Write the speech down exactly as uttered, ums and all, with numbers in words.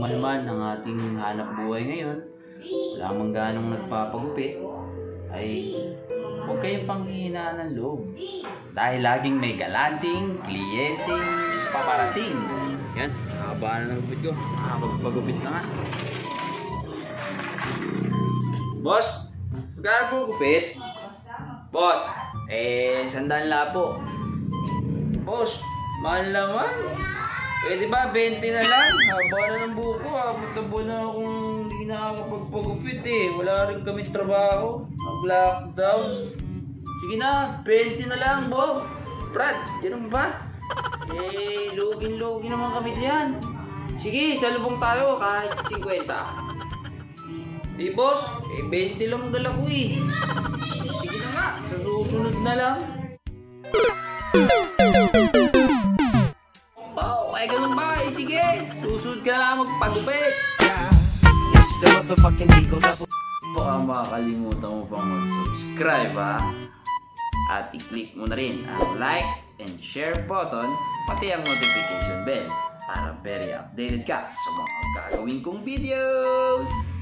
naman ang ating hanap buhay ngayon, wala mang ganong nagpapagupit, ay huwag kayong panghihinaan ng loob. Dahil laging may galanting, kliyenteng paparating. Yan, haba na ng gupit ko. Nakapagpagupit na nga. Boss, magkano po gupit? Boss, eh, sandaan la po. Boss, mahal naman. Pwede ba, twenty na lang? Haba na ng buko. Abot na buwan na akong hindi nakakapagpagupit eh. Wala rin kami trabaho. Mag-lockdown. Sige na, twenty na lang, Bob. Brad, ganun ba? Eh, lugin-lugin naman kami diyan. Sige, salubong tayo kahit fifty. Eh, boss, eh, twenty lang dala ko eh. Sige na nga, sa susunod na lang. Oh, ay ganun ba? Eh, sige, susunod ka na magpagupit. Baka makakalimutan mo pang mag-subscribe ha. At i-click mo na rin ang like and share button, pati ang notification bell para very updated ka sa mga gagawin kong videos.